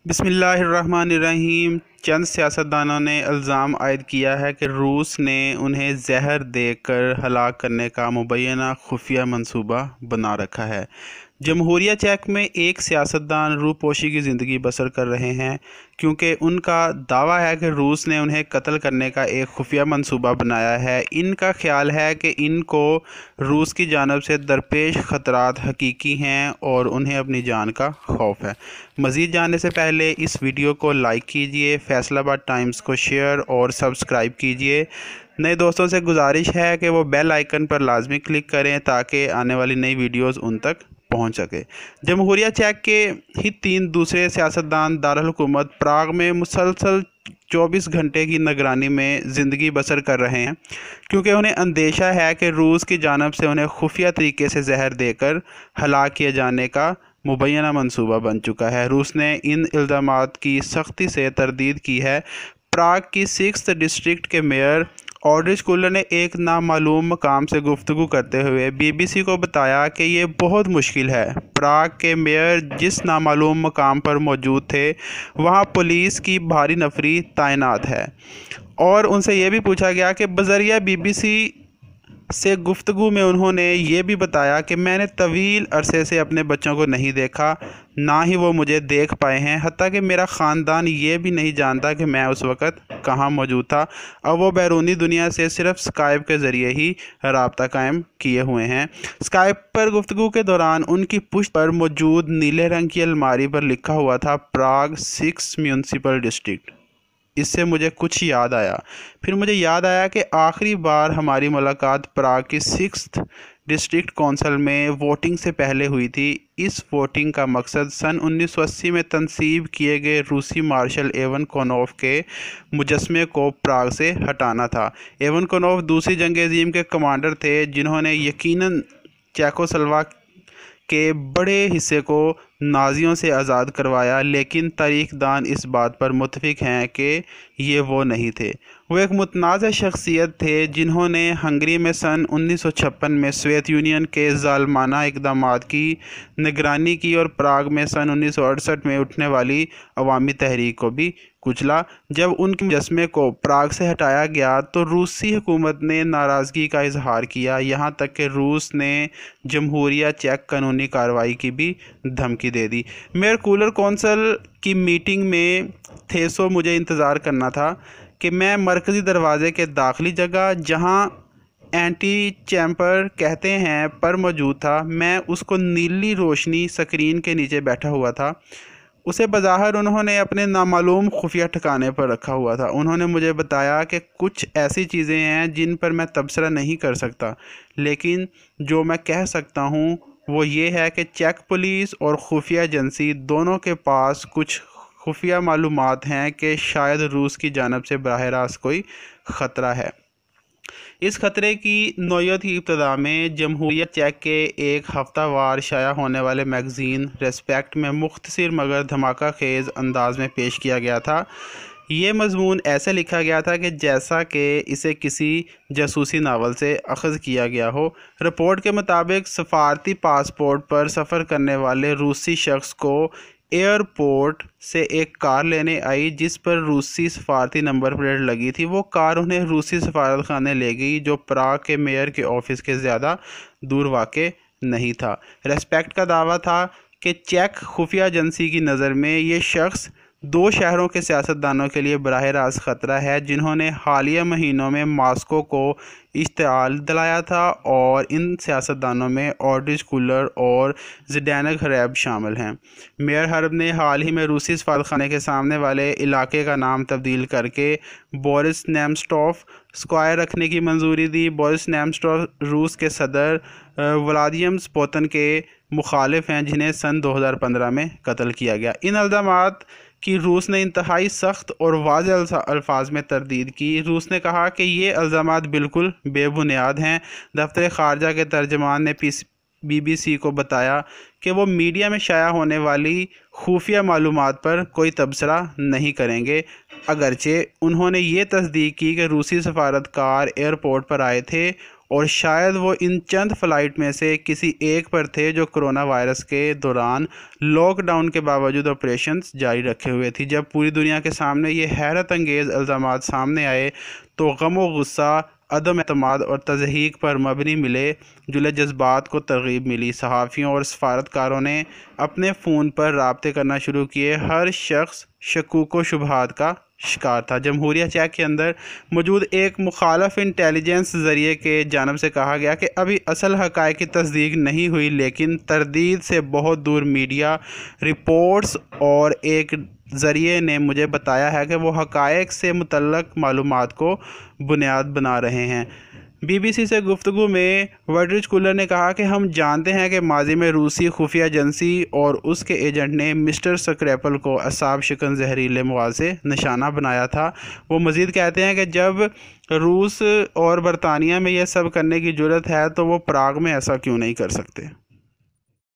बिस्मिल्लाहिर्रहमानिर्रहीम। चंद सियासतदानों ने इल्ज़ाम आयद किया है कि रूस ने उन्हें जहर देकर हलाक करने का मुबैना खुफिया मंसूबा बना रखा है। जमहूरिया चेक में एक सियासतदान रूपोशी की ज़िंदगी बसर कर रहे हैं क्योंकि उनका दावा है कि रूस ने उन्हें कत्ल करने का एक खुफिया मंसूबा बनाया है। इनका ख्याल है कि इनको रूस की जानब से दरपेश ख़तरात हकीकी हैं और उन्हें अपनी जान का खौफ है। मज़ीद जानने से पहले इस वीडियो को लाइक कीजिए, फैसलाबाद टाइम्स को शेयर और सब्सक्राइब कीजिए। नए दोस्तों से गुजारिश है कि वो बेल आइकन पर लाजमी क्लिक करें ताकि आने वाली नई वीडियोज़ उन तक पहुंच सके। जमहूरिया चेक के ही 3 दूसरे सियासतदान दारुल हुकूमत प्राग में मुसलसल 24 घंटे की निगरानी में ज़िंदगी बसर कर रहे हैं क्योंकि उन्हें अंदेशा है कि रूस की जानब से उन्हें खुफिया तरीके से जहर देकर हलाक किए जाने का मुबैना मंसूबा बन चुका है। रूस ने इन इल्ज़ामात की सख्ती से तरदीद की है। प्राग की 6th डिस्ट्रिक्ट के मेयर ऑड्रिच कूलर ने एक नामालूम मकाम से गुफ्तगू करते हुए BBC को बताया कि ये बहुत मुश्किल है। प्राग के मेयर जिस नामालूम मकाम पर मौजूद थे वहाँ पुलिस की भारी नफरी तैनात है और उनसे ये भी पूछा गया कि बज़रिया BBC से गुफ्तगू में उन्होंने ये भी बताया कि मैंने तवील अरसे से अपने बच्चों को नहीं देखा, ना ही वो मुझे देख पाए हैं। हत्ता कि मेरा ख़ानदान ये भी नहीं जानता कि मैं उस वक़्त कहाँ मौजूद था। अब वो बैरूनी दुनिया से सिर्फ स्काइप के ज़रिए ही राब्ता कायम किए हुए हैं। स्काइप पर गुफ्तगू के दौरान उनकी पुश्त पर मौजूद नीले रंग की अलमारी पर लिखा हुआ था प्राग 6 म्यूनसिपल डिस्ट्रिक्ट। इससे मुझे कुछ याद आया। फिर मुझे याद आया कि आखिरी बार हमारी मुलाकात प्राग की 6th डिस्ट्रिक्ट कौंसिल में वोटिंग से पहले हुई थी। इस वोटिंग का मकसद सन 1980 में तनसीब किए गए रूसी मार्शल एवन कोनोव के मुजस्मे को प्राग से हटाना था। एवन कोनोव दूसरी जंग अज़ीम के कमांडर थे जिन्होंने यकीनन चेकोस्लोवाक के बड़े हिस्से को नाज़ियों से आज़ाद करवाया, लेकिन तारीख़दान इस बात पर मुत्तफ़िक़ हैं कि ये वो नहीं थे। वो एक मुतनाज़ शख्सियत थे जिन्होंने हंगरी में सन 1956 में सोवियत यूनियन के ज़ालमाना इक़दामात की निगरानी की और प्राग में सन 1968 में उठने वाली अवामी तहरीक को भी कुचला। जब उनके मुजस्मे को प्राग से हटाया गया तो रूसी हुकूमत ने नाराज़गी का इजहार किया, यहाँ तक कि रूस ने जमहूरिया चेक कानूनी कार्रवाई की भी धमकी दे दी। मेयर कूलर कौंसिल की मीटिंग में थे सो मुझे इंतज़ार करना था कि मैं मरकज़ी दरवाज़े के दाखिली जगह जहाँ एंटी चैम्बर कहते हैं पर मौजूद था। मैं उसको नीली रोशनी स्क्रीन के नीचे बैठा हुआ था। उसे बज़ाहिर उन्होंने अपने नामालूम खुफिया ठिकाने पर रखा हुआ था। उन्होंने मुझे बताया कि कुछ ऐसी चीज़ें हैं जिन पर मैं तबसरा नहीं कर सकता, लेकिन जो मैं कह सकता हूँ वो ये है कि चेक पुलिस और खुफिया एजेंसी दोनों के पास कुछ खुफिया मालूमात हैं कि शायद रूस की जानब से बराह रास्त कोई ख़तरा है। इस ख़तरे की नौयत की इब्तदा में जमहूरिया चेक के एक हफ्तावार शाया होने वाले मैगज़ीन रेस्पेक्ट में मुख्तसर मगर धमाका खेज़ अंदाज में पेश किया गया था। ये मज़मून ऐसे लिखा गया था कि जैसा कि इसे किसी जासूसी नावल से अख़ज़ किया गया हो। रिपोर्ट के मुताबिक सफारती पासपोर्ट पर सफ़र करने वाले रूसी शख्स को एयरपोर्ट से एक कार लेने आई जिस पर रूसी सफारती नंबर प्लेट लगी थी। वो कार उन्हें रूसी सफारत खाने ले गई जो प्राग के मेयर के ऑफिस के ज़्यादा दूर वाक़ नहीं था। रेस्पेक्ट का दावा था कि चेक खुफिया एजेंसी की नज़र में ये शख्स 2 शहरों के सियासतदानों के लिए बराह रास्त ख़तरा है जिन्होंने हालिया महीनों में मॉस्को को इश्तिआल दिलाया था, और इन सियासतदानों में ऑड्रिच कूलर और ज़िडान घरैब शामिल हैं। मेयर हर्ब ने हाल ही में रूसी सफारतखाने के सामने वाले इलाके का नाम तब्दील करके बोरिस नेमस्टॉफ स्क्वायर रखने की मंजूरी दी। बोरिस नेमस्टॉफ रूस के सदर व्लादिमीर पुतिन के मुखालिफ हैं जिन्हें सन 2015 में कत्ल किया गया। इन इल्ज़ामात कि रूस ने इंतहाई सख्त और वाज़ेह अल्फाज में तरदीद की। रूस ने कहा कि ये इल्ज़ामात बिल्कुल बेबुनियाद हैं। दफ्तर ख़ारजा के तर्जमान ने BBC को बताया कि वो मीडिया में शाया होने वाली खुफिया मालूमात पर कोई तबसरा नहीं करेंगे, अगरचे उन्होंने ये तस्दीक की कि रूसी सफारतकार एयरपोर्ट पर आए थे और शायद वो इन चंद फ़्लाइट में से किसी एक पर थे जो कोरोना वायरस के दौरान लॉकडाउन के बावजूद ऑपरेशंस जारी रखे हुए थी। जब पूरी दुनिया के सामने ये हैरत अंगेज़ इल्ज़ामात सामने आए तो गम व गुस्सा, अदम एतमाद और तज़हीक पर मबनी मिले जुले जज्बात को तरगीब मिली। सहाफ़ियों और सफारतकारों ने अपने फ़ोन पर राब्ते करना शुरू किए। हर शख्स शकूक व शुबहात का शिकार था। जमहूरिया चेक के अंदर मौजूद एक मुखालफ इंटेलिजेंस ज़रिए के जानब से कहा गया कि अभी असल हक़ाइक़ की तस्दीक नहीं हुई, लेकिन तरदीद से बहुत दूर मीडिया रिपोर्ट्स और एक ज़रिए ने मुझे बताया है कि वो हक़ाइक़ से मुतल्लक़ मालूमात को बुनियाद बना रहे हैं। BBC से गुफ्तगू में वडरिच कूलर ने कहा कि हम जानते हैं कि माजी में रूसी खुफिया एजेंसी और उसके एजेंट ने मिस्टर स्क्रैपल को असाब शिकन जहरीले मवाद से निशाना बनाया था। वो मज़ीद कहते हैं कि जब रूस और बरतानिया में यह सब करने की ज़रूरत है तो वो प्राग में ऐसा क्यों नहीं कर सकते।